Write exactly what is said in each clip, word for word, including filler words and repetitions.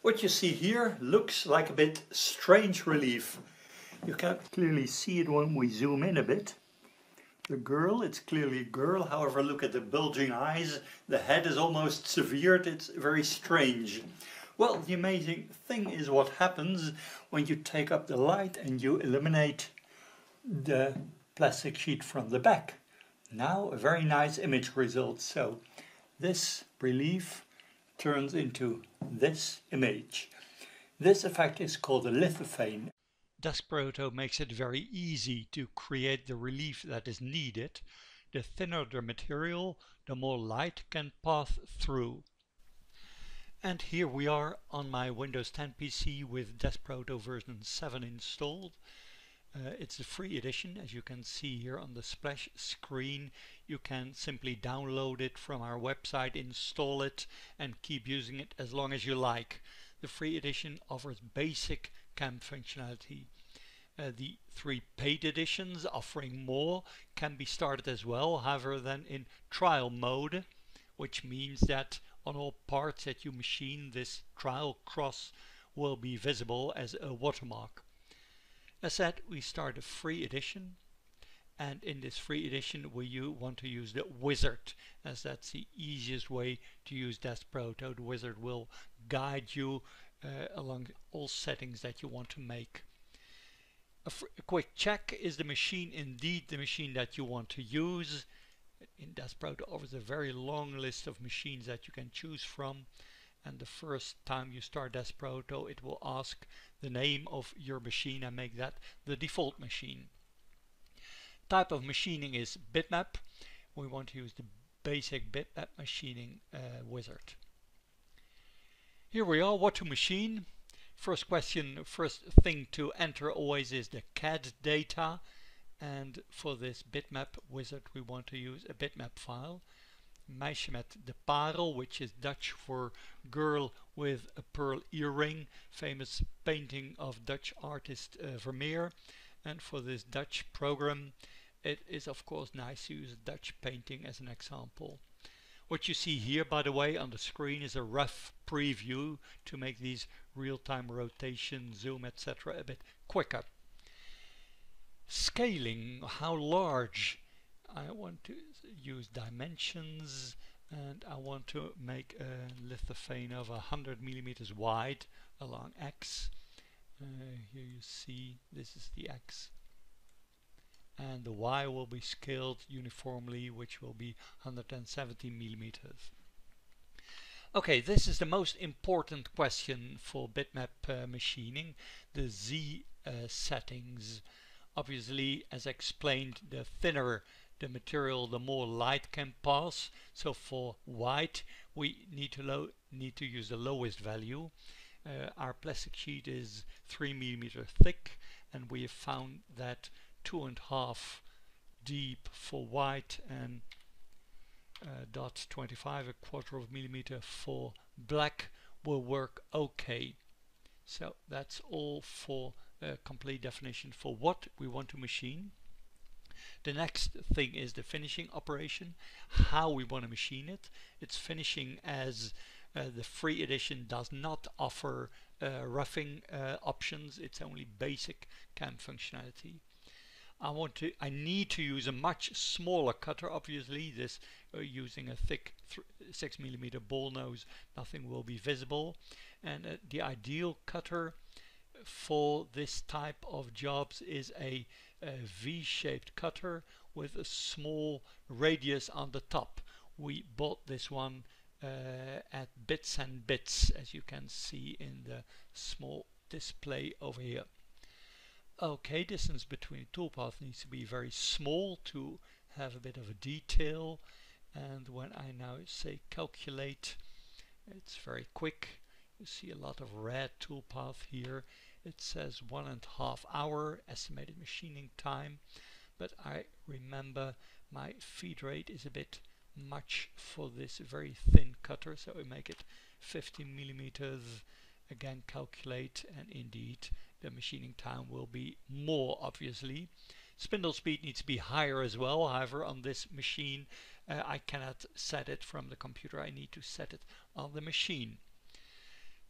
What you see here looks like a bit strange relief. You can clearly see it when we zoom in a bit. The girl, it's clearly a girl, however look at the bulging eyes, the head is almost severed, it's very strange. Well, the amazing thing is what happens when you take up the light and you eliminate the plastic sheet from the back. Now a very nice image results. So this relief turns into this image. This effect is called a lithophane. Desproto makes it very easy to create the relief that is needed. The thinner the material, the more light can pass through. And here we are on my Windows ten P C with Desproto version seven installed. Uh, it's a free edition, as you can see here on the splash screen. You can simply download it from our website, install it and keep using it as long as you like. The free edition offers basic C A M functionality. Uh, the three paid editions offering more can be started as well, however than in trial mode, which means that on all parts that you machine this trial cross will be visible as a watermark. As said, we start a free edition, and in this free edition we you want to use the wizard, as that's the easiest way to use Desproto. The wizard will guide you uh, along all settings that you want to make. A, a quick check: is the machine indeed the machine that you want to use? In Desproto offers a very long list of machines that you can choose from, and the first time you start Desproto it will ask the name of your machine and make that the default machine. Type of machining is bitmap. We want to use the basic bitmap machining uh, wizard. Here we are, what to machine. First question, first thing to enter always is the C A D data, and for this bitmap wizard we want to use a bitmap file. Meisje met de parel, which is Dutch for girl with a pearl earring, famous painting of Dutch artist uh, Vermeer. And for this Dutch program it is of course nice to use a Dutch painting as an example. What you see here, by the way, on the screen is a rough preview to make these real-time rotation, zoom, et cetera a bit quicker. Scaling, how large? I want to use dimensions, and I want to make a lithophane of one hundred millimeters wide along X. Uh, here you see this is the X, and the Y will be scaled uniformly, which will be one hundred seventy millimeters. Okay, this is the most important question for bitmap uh, machining, the Z uh, settings. Obviously, as explained, the thinner the material, the more light can pass. So for white we need to low need to use the lowest value. Uh, our plastic sheet is three millimeters thick, and we have found that two and a half deep for white and uh, dot twenty-five, a quarter of a millimeter for black will work okay. So that's all for a complete definition for what we want to machine. The next thing is the finishing operation, how we want to machine it. It's finishing as uh, the free edition does not offer uh, roughing uh, options. It's only basic C A M functionality. I want to, I need to use a much smaller cutter. Obviously, this uh, using a thick six millimeter ball nose, nothing will be visible. And uh, the ideal cutter for this type of jobs is a, a V-shaped cutter with a small radius on the top. We bought this one uh, at Bits and Bits, as you can see in the small display over here. Okay, distance between toolpaths needs to be very small to have a bit of a detail, and when I now say calculate, it's very quick. You see a lot of red toolpath here. It says one and a half hour estimated machining time, but I remember my feed rate is a bit much for this very thin cutter, so I make it fifty millimeters. Again, calculate, and indeed the machining time will be more, obviously. Spindle speed needs to be higher as well. However, on this machine uh, I cannot set it from the computer. I need to set it on the machine.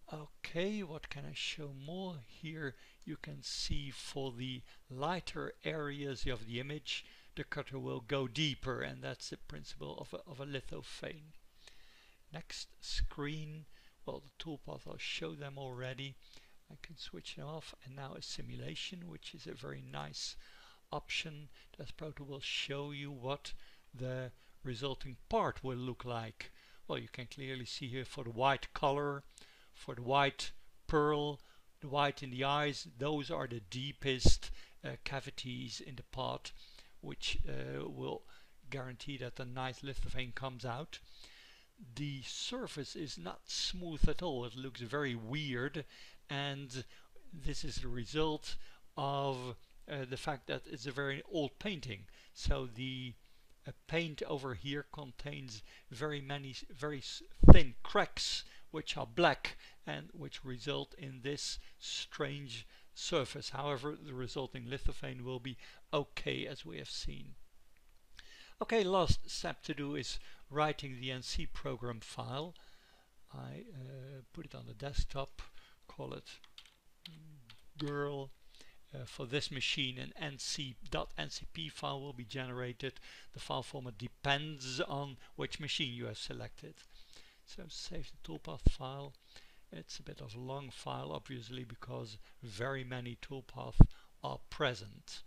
Okay, what can I show more? Here you can see for the lighter areas of the image, the cutter will go deeper, and that's the principle of a, of a lithophane. Next screen, well, the toolpath, I'll show them already. I can switch them off, and now a simulation, which is a very nice option. Desproto will show you what the resulting part will look like. Well, you can clearly see here for the white color, for the white pearl, the white in the eyes, those are the deepest uh, cavities in the pot, which uh, will guarantee that a nice lithophane comes out. The surface is not smooth at all, it looks very weird, and this is the result of uh, the fact that it's a very old painting. So the uh, paint over here contains very many very thin cracks which are black and which result in this strange surface. However, the resulting lithophane will be okay, as we have seen. Okay, last step to do is writing the N C program file. I uh, put it on the desktop, call it girl. Uh, for this machine, an N C dot N C P file will be generated. The file format depends on which machine you have selected. So save the toolpath file. It's a bit of a long file, obviously, because very many toolpaths are present.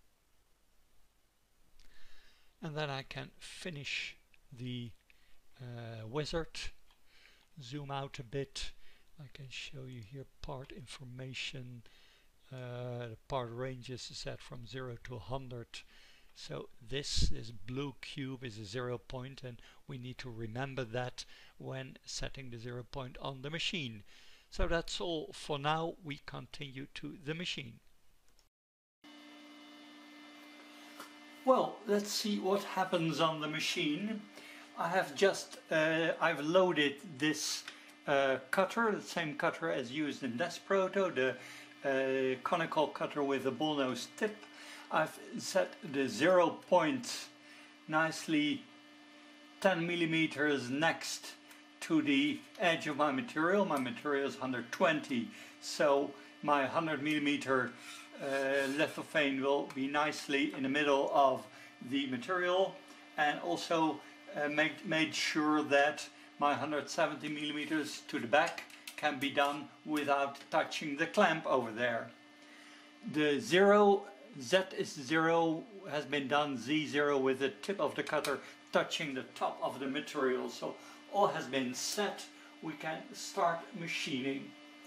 And then I can finish the uh, wizard, zoom out a bit. I can show you here part information. Uh, the part range is set from zero to one hundred. So this, this blue cube is a zero point, and we need to remember that when setting the zero point on the machine. So that's all for now. We continue to the machine. Well, let's see what happens on the machine. I have just, uh, I've loaded this uh, cutter, the same cutter as used in Desproto, the uh, conical cutter with a bullnose tip. I've set the zero point nicely ten millimeters next to the edge of my material. My material is one hundred twenty, so my one hundred millimeter uh, lithophane will be nicely in the middle of the material, and also uh, made, made sure that my one hundred seventy millimeters to the back can be done without touching the clamp over there. The zero, Z is zero, has been done Z zero with the tip of the cutter touching the top of the material. So all has been set. We can start machining.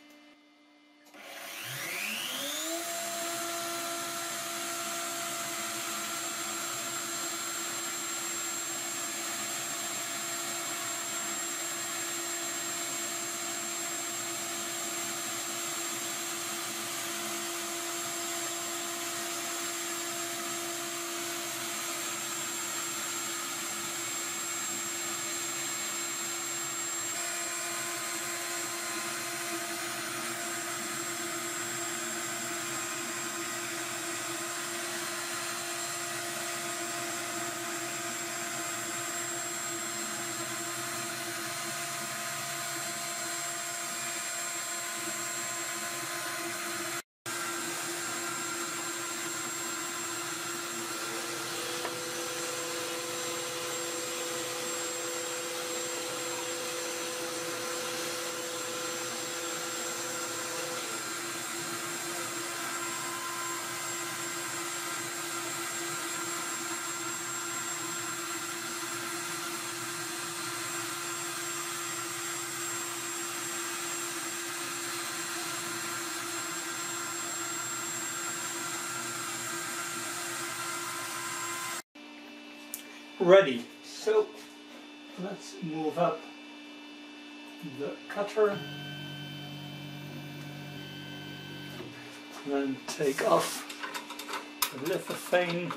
Ready. So let's move up the cutter, then take off the lithophane,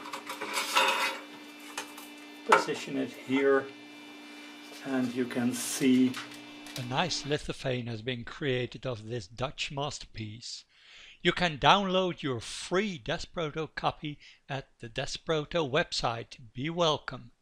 position it here, and you can see a nice lithophane has been created of this Dutch masterpiece. You can download your free Desproto copy at the Desproto website. Be welcome.